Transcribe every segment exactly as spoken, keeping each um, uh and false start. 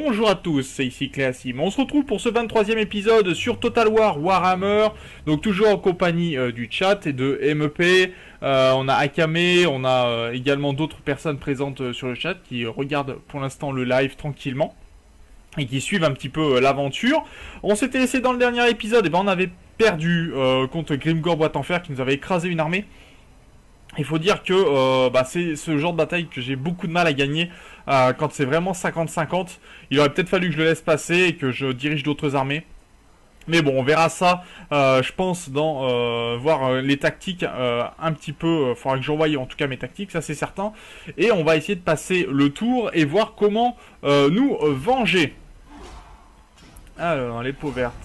Bonjour à tous, c'est ici Cléasim. On se retrouve pour ce vingt-troisième épisode sur Total War Warhammer. Donc toujours en compagnie euh, du chat et de M E P. Euh, on a Akame, on a euh, également d'autres personnes présentes euh, sur le chat qui euh, regardent pour l'instant le live tranquillement et qui suivent un petit peu euh, l'aventure. On s'était laissé dans le dernier épisode, et ben on avait perdu euh, contre Grimgor Boîte en Fer qui nous avait écrasé une armée. Il faut dire que euh, bah, c'est ce genre de bataille que j'ai beaucoup de mal à gagner euh, quand c'est vraiment cinquante cinquante. Il aurait peut-être fallu que je le laisse passer et que je dirige d'autres armées. Mais bon, on verra ça, euh, je pense, dans euh, voir euh, les tactiques euh, un petit peu. Il faudra que j'envoie en tout cas mes tactiques, ça c'est certain. Et on va essayer de passer le tour et voir comment euh, nous euh, venger. Alors, les peaux vertes.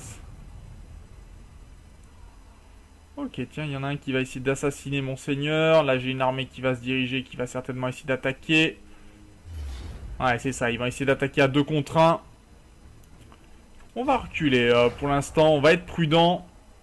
Ok, tiens, il y en a un qui va essayer d'assassiner mon seigneur. Là, j'ai une armée qui va se diriger, qui va certainement essayer d'attaquer. Ouais, c'est ça, ils vont essayer d'attaquer à deux contre un. On va reculer euh, pour l'instant, on va être prudent.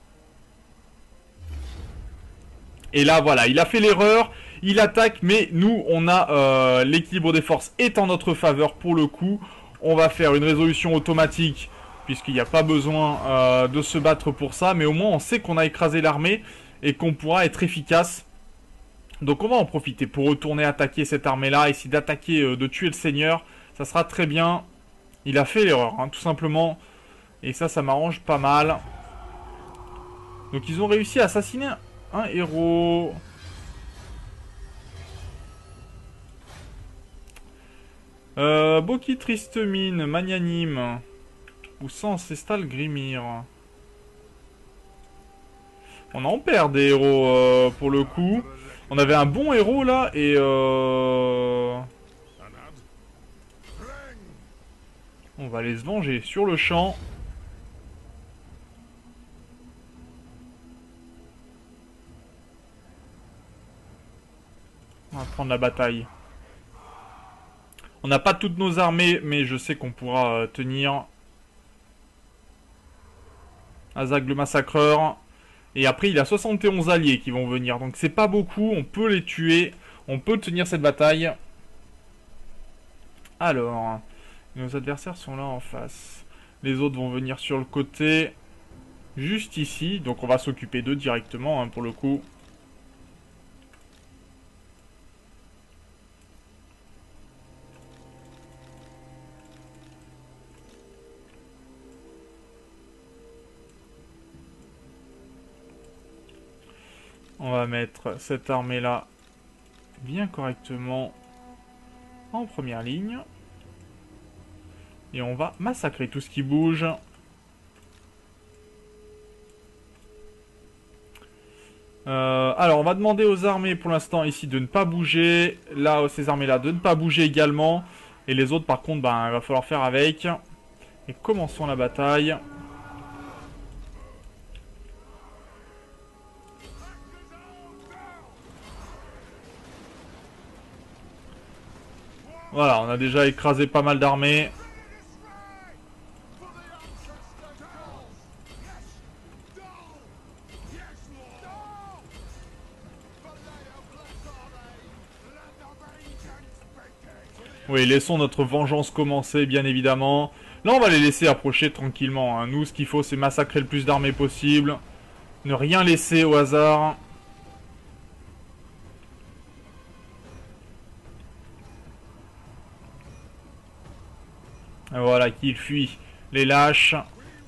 Et là, voilà, il a fait l'erreur, il attaque, mais nous, on a euh, l'équilibre des forces est en notre faveur pour le coup. On va faire une résolution automatique, puisqu'il n'y a pas besoin euh, de se battre pour ça, mais au moins on sait qu'on a écrasé l'armée et qu'on pourra être efficace. Donc on va en profiter pour retourner attaquer cette armée-là, essayer d'attaquer, euh, de tuer le seigneur. Ça sera très bien. Il a fait l'erreur, hein, tout simplement. Et ça, ça m'arrange pas mal. Donc ils ont réussi à assassiner un, un héros. Euh, Boki Triste Mine, Magnanime. Ou sans Ancestral Grimir. On en perd des héros euh, pour le coup. On avait un bon héros là et euh... on va aller se venger sur le champ. On va prendre la bataille. On n'a pas toutes nos armées, mais je sais qu'on pourra euh, tenir. Azag le massacreur. Et après, il a soixante et onze alliés qui vont venir. Donc c'est pas beaucoup, on peut les tuer. On peut tenir cette bataille. Alors, nos adversaires sont là en face. Les autres vont venir sur le côté. Juste ici. Donc on va s'occuper d'eux directement, hein, pour le coup. On va mettre cette armée-là bien correctement en première ligne. Et on va massacrer tout ce qui bouge. Euh, alors, on va demander aux armées pour l'instant ici de ne pas bouger. Là, ces armées-là de ne pas bouger également. Et les autres, par contre, ben, il va falloir faire avec. Et commençons la bataille. Voilà, on a déjà écrasé pas mal d'armées. Oui, laissons notre vengeance commencer, bien évidemment. Là, on va les laisser approcher tranquillement, hein. Nous, ce qu'il faut, c'est massacrer le plus d'armées possible. Ne rien laisser au hasard. Voilà, qu'ils fuient les lâches.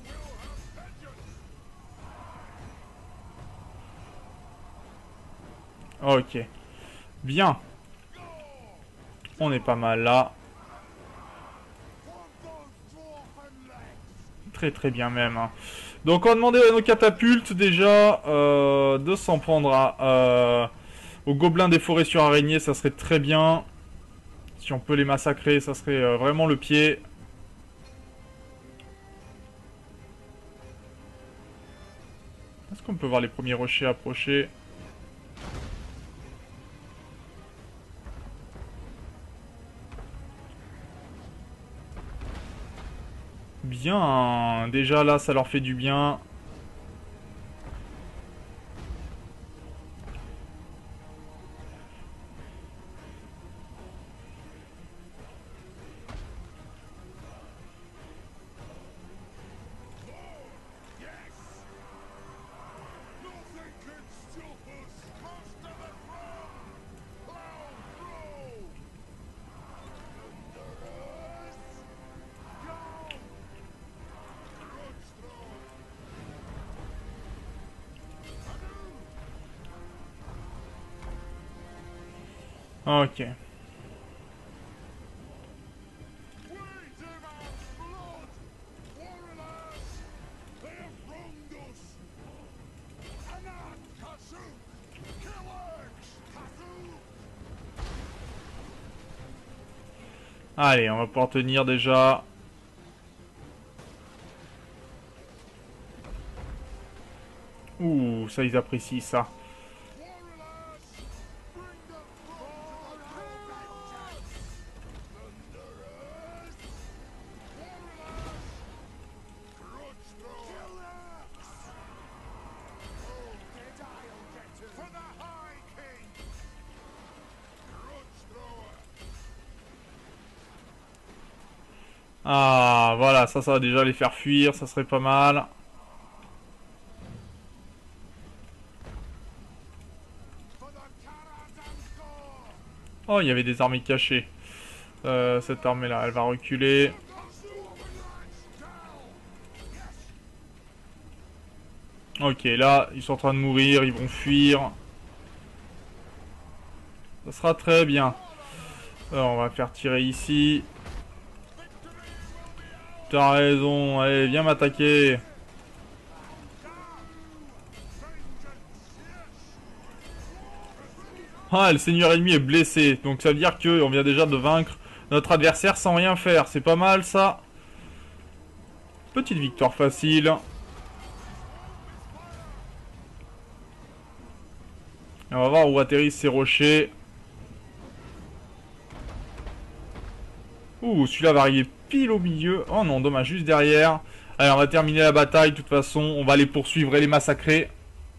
Ok. Bien. On est pas mal là. Très très bien même. Donc on va demander à nos catapultes déjà euh, de s'en prendre à, euh, aux gobelins des forêts sur araignées. Ça serait très bien. Si on peut les massacrer, ça serait euh, vraiment le pied. Est-ce qu'on peut voir les premiers rochers approcher? Bien, déjà là ça leur fait du bien. Ok. Allez, on va pouvoir tenir déjà. Ouh, ça ils apprécient ça. Ah, voilà, ça, ça va déjà les faire fuir, ça serait pas mal. Oh, il y avait des armées cachées. Euh, cette armée-là, elle va reculer. Ok, là, ils sont en train de mourir, ils vont fuir. Ça sera très bien. Alors, on va faire tirer ici. T'as raison, allez, viens m'attaquer. Ah, le seigneur ennemi est blessé. Donc ça veut dire qu'on vient déjà de vaincre notre adversaire sans rien faire. C'est pas mal ça. Petite victoire facile. Et on va voir où atterrissent ces rochers. Ouh, celui-là va arriver pile au milieu. Oh non, dommage, juste derrière. Allez, on va terminer la bataille. De toute façon, on va les poursuivre et les massacrer.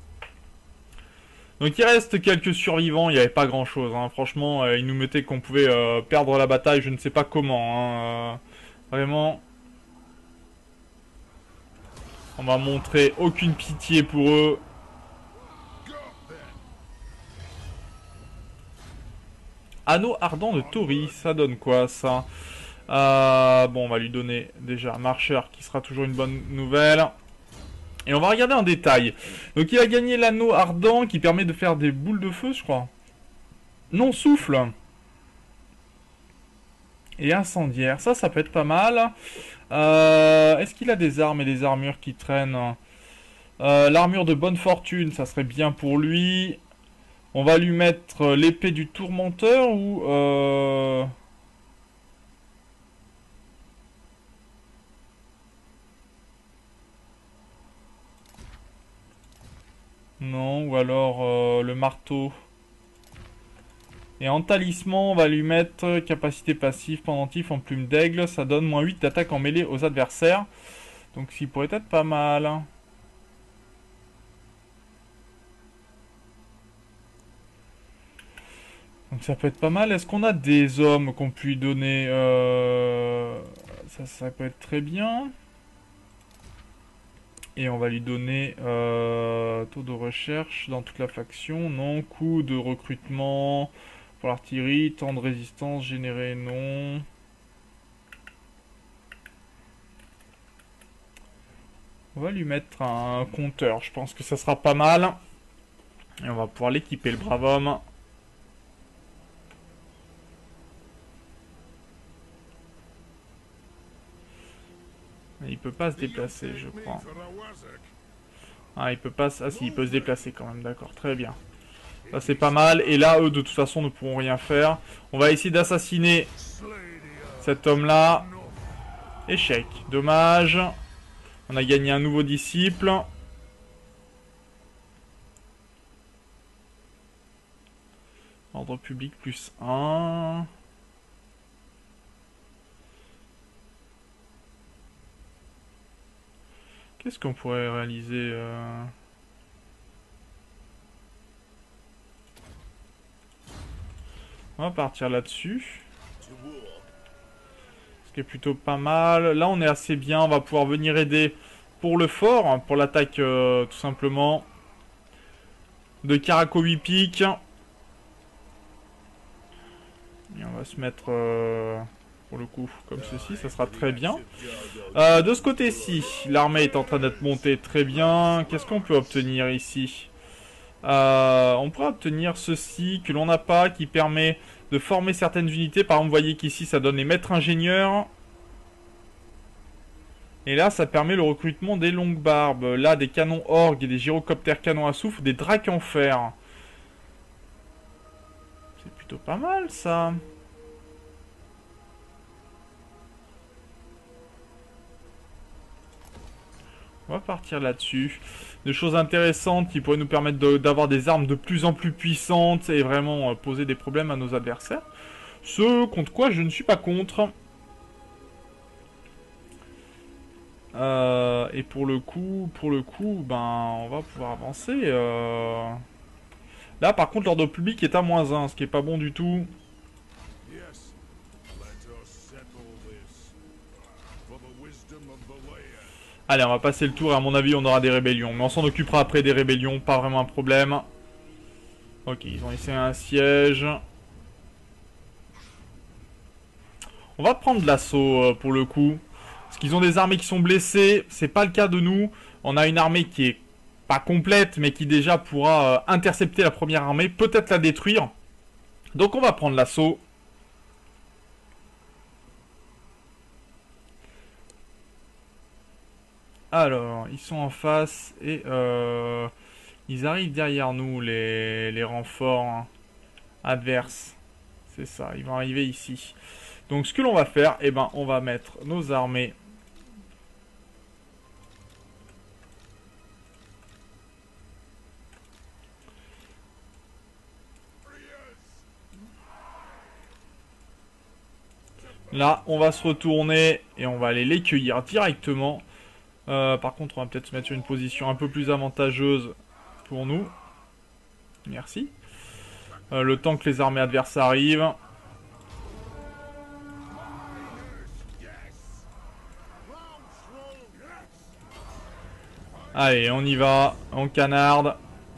Donc il reste quelques survivants, il n'y avait pas grand chose, hein. Franchement, euh, ils nous mettaient qu'on pouvait euh, perdre la bataille, je ne sais pas comment, hein. euh, vraiment. On va montrer aucune pitié pour eux. Anneau ardent de Tori, ça donne quoi ça? euh, Bon, on va lui donner déjà un marcheur qui sera toujours une bonne nouvelle. Et on va regarder en détail. Donc il a gagné l'anneau ardent qui permet de faire des boules de feu, je crois. Non, souffle. Et incendiaire, ça, ça peut être pas mal. Euh, Est-ce qu'il a des armes et des armures qui traînent? euh, L'armure de bonne fortune, ça serait bien pour lui. On va lui mettre l'épée du tourmenteur ou... Euh... Non, ou alors euh, le marteau. Et en talisman, on va lui mettre capacité passive, pendentif en plume d'aigle. Ça donne moins huit d'attaque en mêlée aux adversaires. Donc s'il pourrait être pas mal. Donc ça peut être pas mal. Est-ce qu'on a des hommes qu'on peut lui donner euh... ça, ça peut être très bien. Et on va lui donner euh, taux de recherche dans toute la faction. Non. Coût de recrutement pour l'artillerie. Temps de résistance généré. Non. On va lui mettre un compteur. Je pense que ça sera pas mal. Et on va pouvoir l'équiper, le brave homme. Mais il peut pas se déplacer, je crois. Ah, il peut pas... Ah si, il peut se déplacer quand même, d'accord, très bien. Ça c'est pas mal, et là, eux, de toute façon, ne pourront rien faire. On va essayer d'assassiner cet homme-là. Échec, dommage. On a gagné un nouveau disciple. Ordre public plus un. Qu'est-ce qu'on pourrait réaliser euh... On va partir là-dessus. Ce qui est plutôt pas mal. Là, on est assez bien. On va pouvoir venir aider pour le fort. Pour l'attaque, euh, tout simplement. De Caraco huit piques. Et on va se mettre... Euh... Pour le coup, comme ceci, ça sera très bien. Euh, de ce côté-ci, l'armée est en train d'être montée très bien. Qu'est-ce qu'on peut obtenir ici? Euh, on pourra obtenir ceci que l'on n'a pas, qui permet de former certaines unités. Par exemple, vous voyez qu'ici, ça donne les maîtres ingénieurs. Et là, ça permet le recrutement des longues barbes. Là, des canons orgues, des gyrocoptères canons à souffle, des dracs en fer. C'est plutôt pas mal, ça. On va partir là-dessus. Des choses intéressantes qui pourraient nous permettre d'avoir des armes de plus en plus puissantes et vraiment euh, poser des problèmes à nos adversaires. Ce contre quoi je ne suis pas contre. Euh, et pour le coup, pour le coup, ben, on va pouvoir avancer. Euh... Là, par contre, l'ordre public est à moins un, ce qui est pas bon du tout. Allez, on va passer le tour et à mon avis, on aura des rébellions. Mais on s'en occupera après des rébellions, pas vraiment un problème. Ok, ils ont essayé un siège. On va prendre l'assaut euh, pour le coup. Parce qu'ils ont des armées qui sont blessées. C'est pas le cas de nous. On a une armée qui est pas complète, mais qui déjà pourra euh, intercepter la première armée. Peut-être la détruire. Donc on va prendre l'assaut. Alors, ils sont en face et euh, ils arrivent derrière nous, les, les renforts hein, adverses. C'est ça, ils vont arriver ici. Donc ce que l'on va faire, eh ben, on va mettre nos armées. Là, on va se retourner et on va aller les cueillir directement. Euh, par contre, on va peut-être se mettre sur une position un peu plus avantageuse pour nous. Merci. Euh, le temps que les armées adverses arrivent. Allez, on y va. On canarde.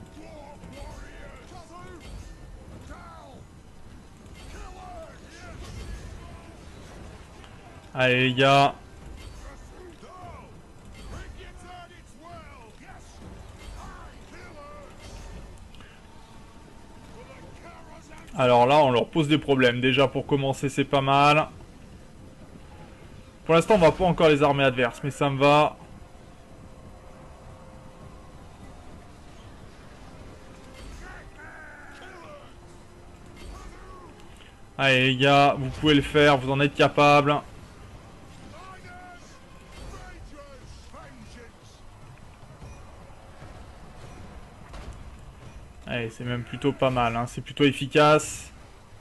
Allez les gars. Alors là, on leur pose des problèmes. Déjà, pour commencer, c'est pas mal. Pour l'instant, on va pas encore les armées adverses, mais ça me va. Allez les gars, vous pouvez le faire, vous en êtes capables. Allez, c'est même plutôt pas mal, hein. C'est plutôt efficace.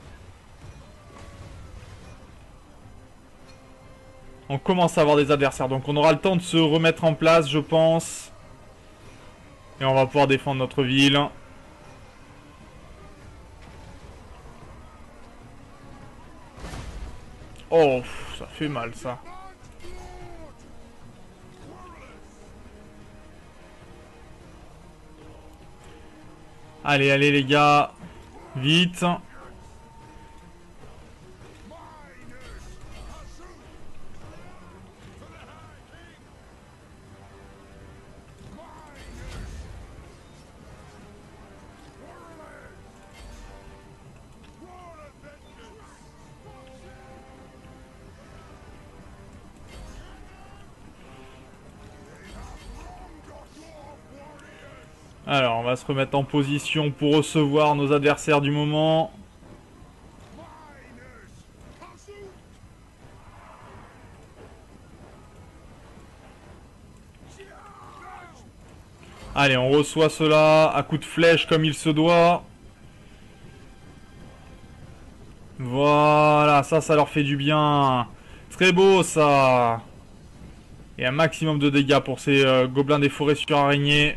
On commence à avoir des adversaires, donc on aura le temps de se remettre en place, je pense. Et on va pouvoir défendre notre ville. Oh, ça fait mal ça. Allez, allez les gars. Vite. Alors, on va se remettre en position pour recevoir nos adversaires du moment. Allez, on reçoit cela à coups de flèche comme il se doit. Voilà, ça, ça leur fait du bien. Très beau, ça. Et un maximum de dégâts pour ces euh, gobelins des forêts sur araignées.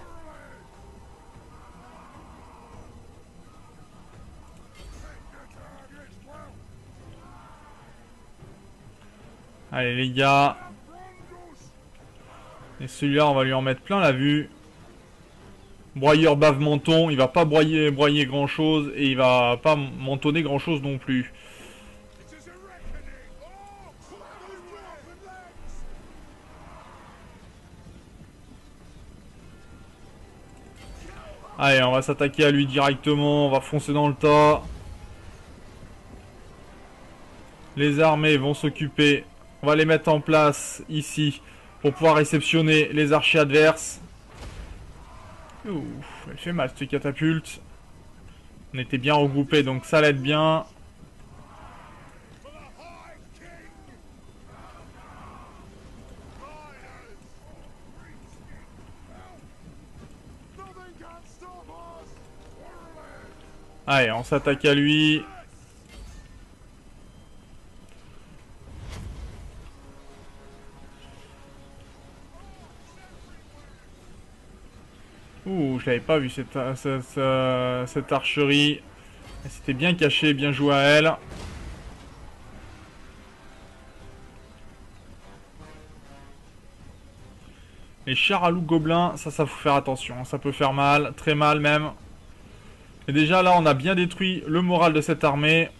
Allez, les gars. Et celui-là, on va lui en mettre plein la vue. Broyeur bave menton, il va pas broyer, broyer grand chose et il va pas mentonner grand chose non plus. Allez, on va s'attaquer à lui directement. On va foncer dans le tas. Les armées vont s'occuper. On va les mettre en place ici pour pouvoir réceptionner les archers adverses. Ouh, elle fait mal cette catapulte. On était bien regroupés, donc ça l'aide bien. Allez, on s'attaque à lui. Ouh, je l'avais pas vu cette, cette, cette, cette archerie. Elle s'était bien cachée, bien joué à elle. Les chars à loup gobelins, ça, ça faut faire attention. Ça peut faire mal, très mal même. Et déjà là, on a bien détruit le moral de cette armée.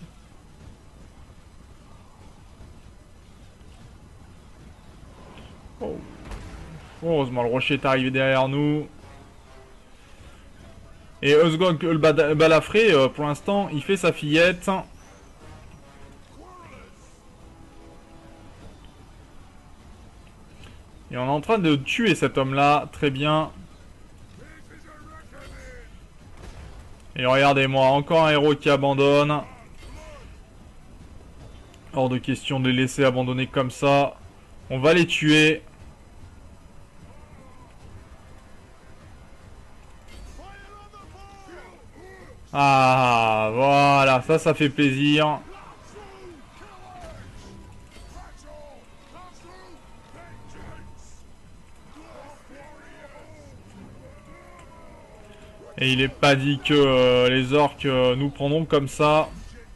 Oh. Heureusement, le rocher est arrivé derrière nous. Et Osgog le balafré, euh, pour l'instant, il fait sa fillette. Et on est en train de tuer cet homme-là. Très bien. Et regardez-moi, encore un héros qui abandonne. Hors de question de les laisser abandonner comme ça. On va les tuer. Ah, voilà, ça, ça fait plaisir. Et il est pas dit que euh, les orques euh, nous prendront comme ça.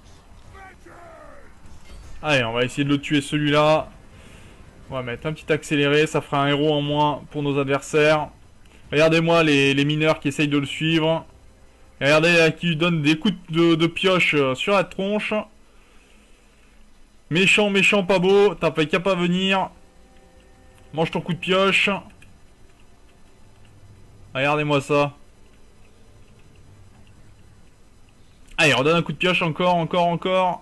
Allez, on va essayer de le tuer celui-là. On va mettre un petit accéléré, ça fera un héros en moins pour nos adversaires. Regardez-moi les, les mineurs qui essayent de le suivre. Regardez qui lui donne des coups de, de pioche sur la tronche. Méchant, méchant, pas beau. T'as pas qu'à pas venir. Mange ton coup de pioche. Regardez-moi ça. Allez, redonne un coup de pioche encore, encore, encore.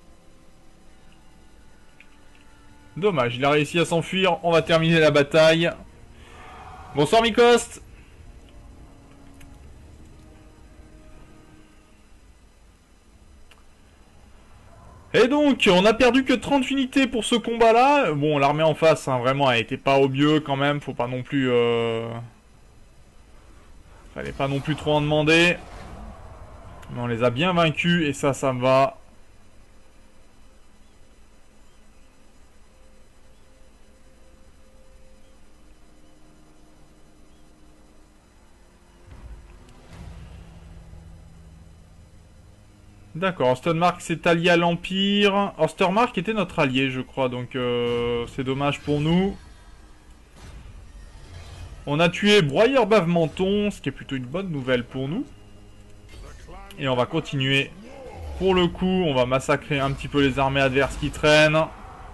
Dommage, il a réussi à s'enfuir. On va terminer la bataille. Bonsoir Mikost. Et donc, on a perdu que trente unités pour ce combat-là. Bon, l'armée en face, hein, vraiment, elle était pas au mieux quand même. Faut pas non plus... Euh... Fallait pas non plus trop en demander. Mais on les a bien vaincus et ça, ça me va. D'accord, Ostermark s'est allié à l'Empire. Ostermark était notre allié, je crois, donc euh, c'est dommage pour nous. On a tué Broyeur Bave-Menton, ce qui est plutôt une bonne nouvelle pour nous. Et on va continuer. Pour le coup, on va massacrer un petit peu les armées adverses qui traînent.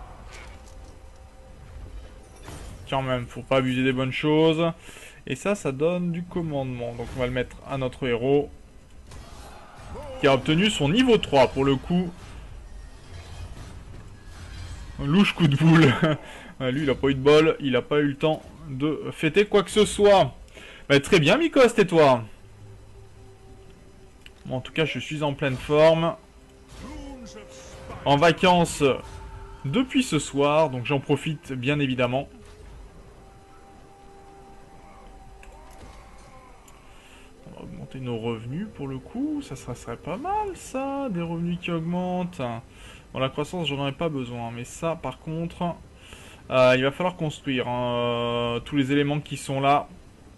Quand même, faut pas abuser des bonnes choses. Et ça, ça donne du commandement. Donc on va le mettre à notre héros. Qui a obtenu son niveau trois pour le coup. Louche coup de boule. Lui, il a pas eu de bol. Il a pas eu le temps de fêter quoi que ce soit. Bah, très bien, Mikost, et toi? Bon, en tout cas, je suis en pleine forme. En vacances depuis ce soir. Donc j'en profite bien évidemment. Augmenter nos revenus pour le coup, ça, ça serait pas mal ça, des revenus qui augmentent. Bon, la croissance j'en aurais pas besoin, mais ça par contre, euh, il va falloir construire hein, euh, tous les éléments qui sont là.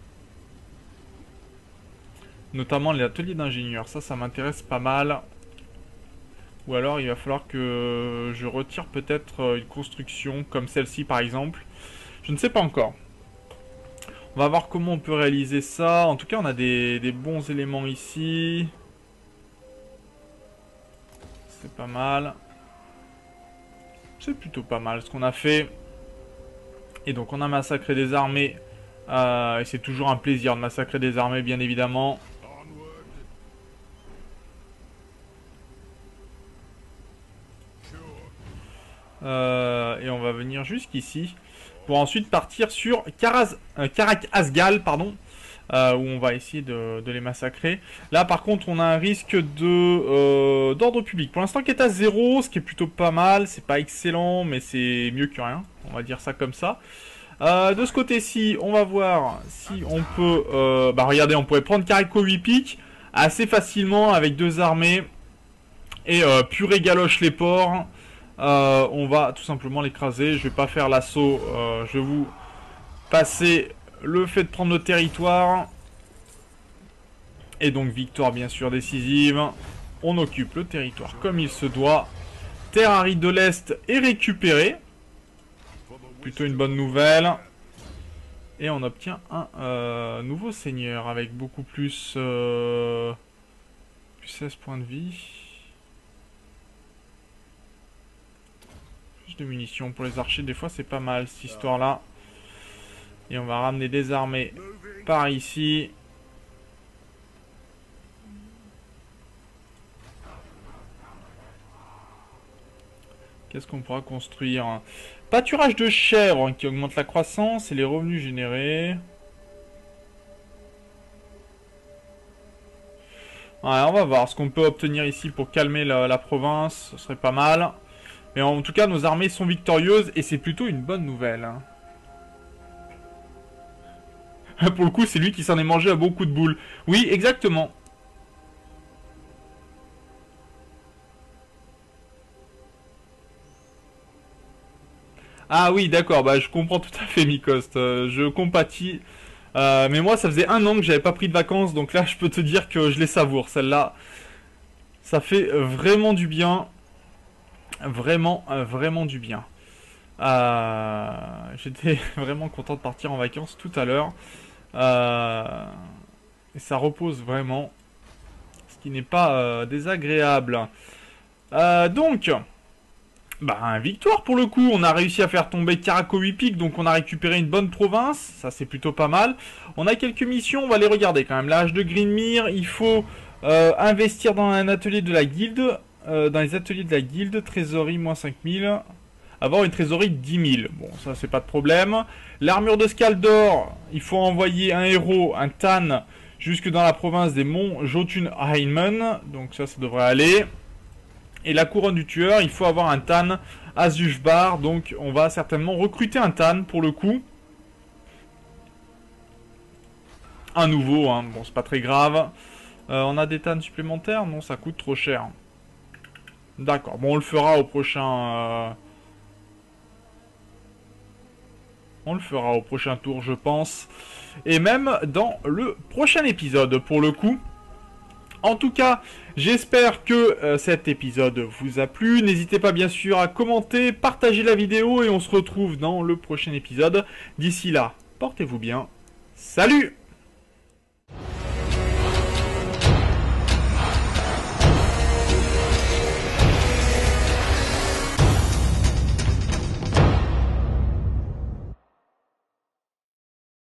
Notamment les ateliers d'ingénieurs, ça ça m'intéresse pas mal. Ou alors il va falloir que je retire peut-être une construction comme celle-ci par exemple. Je ne sais pas encore. On va voir comment on peut réaliser ça. En tout cas, on a des, des bons éléments ici. C'est pas mal. C'est plutôt pas mal ce qu'on a fait. Et donc, on a massacré des armées. Euh, et c'est toujours un plaisir de massacrer des armées, bien évidemment. Euh, et on va venir jusqu'ici. Pour ensuite partir sur Karaz, euh, Karak Asgal, pardon. Euh, où on va essayer de, de les massacrer. Là par contre on a un risque de euh, d'ordre public. Pour l'instant qui est à zéro, ce qui est plutôt pas mal. C'est pas excellent mais c'est mieux que rien. On va dire ça comme ça. Euh, de ce côté-ci, on va voir si on peut... Euh, bah regardez, on pourrait prendre Kariko huit piques assez facilement avec deux armées. Et euh, purée galoche les ports. Euh, on va tout simplement l'écraser. Je vais pas faire l'assaut. Euh, je vais vous passer... le fait de prendre le territoire. Et donc victoire bien sûr décisive. On occupe le territoire comme il se doit. Terre aride de l'Est est récupérée. Plutôt une bonne nouvelle. Et on obtient un euh, nouveau seigneur avec beaucoup plus... Euh, plus seize points de vie. Plus de munitions pour les archers. Des fois c'est pas mal cette histoire là. Et on va ramener des armées par ici. Qu'est-ce qu'on pourra construire? Pâturage de chèvres hein, qui augmente la croissance et les revenus générés. Ouais, on va voir ce qu'on peut obtenir ici pour calmer la, la province. Ce serait pas mal. Mais en tout cas, nos armées sont victorieuses et c'est plutôt une bonne nouvelle. Pour le coup, c'est lui qui s'en est mangé à beaucoup de boules. Oui, exactement. Ah oui, d'accord, bah je comprends tout à fait, Mikost. Euh, je compatis. Euh, mais moi, ça faisait un an que j'avais pas pris de vacances, donc là, je peux te dire que je les savoure. Celle-là, ça fait vraiment du bien. Vraiment, euh, vraiment du bien. Euh, J'étais vraiment content de partir en vacances tout à l'heure. Euh, et ça repose vraiment. Ce qui n'est pas euh, désagréable. Euh, donc... Bah, victoire pour le coup, on a réussi à faire tomber Karako huit piques, donc on a récupéré une bonne province, ça c'est plutôt pas mal. On a quelques missions, on va les regarder quand même. L'âge de Greenmere, il faut euh, investir dans un atelier de la guilde, euh, dans les ateliers de la guilde, trésorerie moins cinq mille, avoir une trésorerie de dix mille, bon ça c'est pas de problème. L'armure de Skaldor, il faut envoyer un héros, un Tan, jusque dans la province des monts Jotun-Heimen, donc ça ça devrait aller. Et la couronne du tueur, il faut avoir un Tan à Zufbar, donc on va certainement recruter un Tan pour le coup. Un nouveau, hein. Bon c'est pas très grave. Euh, on a des Tan supplémentaires? Non, ça coûte trop cher. D'accord, bon on le fera au prochain... Euh... On le fera au prochain tour je pense. Et même dans le prochain épisode pour le coup. En tout cas, j'espère que euh, cet épisode vous a plu. N'hésitez pas bien sûr à commenter, partager la vidéo et on se retrouve dans le prochain épisode. D'ici là, portez-vous bien. Salut!